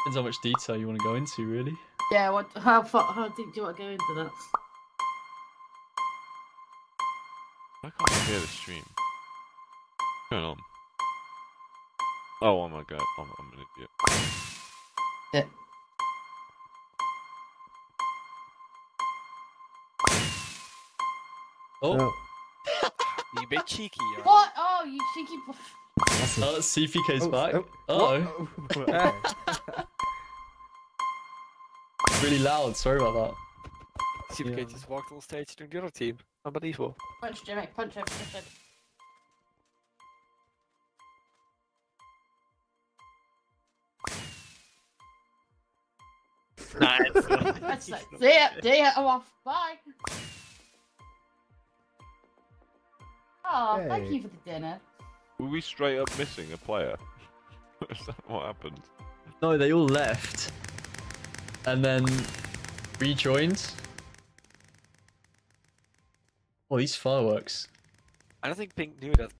Depends how much detail you want to go into, really. Yeah, how deep do you want to go into that? Why can't I hear the stream? What's going on? Oh my god, I'm an idiot. Yeah. Oh. You a bit cheeky, yeah. What? Oh, you cheeky. Oh, Seapeekay's back. Uh-oh. Really loud, sorry about that. Seapeekay just walked on stage to the other team. Unbelievable. Punch, Jimmy. Punch him. Punch him. Nice. That's nice. See ya. I'm off. Bye. Oh, thank you for the dinner. Were we straight up missing a player? Is that what happened? No, they all left. And then rejoined. Oh, these fireworks. I don't think Pink knew that